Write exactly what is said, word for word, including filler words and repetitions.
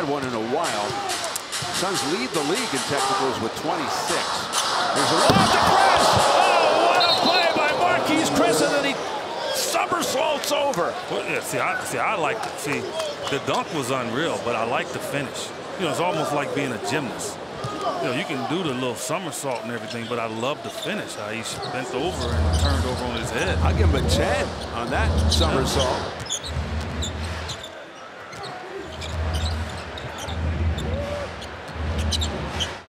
one in a while. Suns lead the league in technicals with twenty-six. There's a lob to Chriss. Oh, what a play by Marquese Chriss, and then he somersaults over. Well, yeah, see, I, see, I like to see the dunk was unreal, but I like the finish. You know, it's almost like being a gymnast. You know, you can do the little somersault and everything, but I love the finish. How he bent over and turned over on his head. I'll give him a ten on that somersault.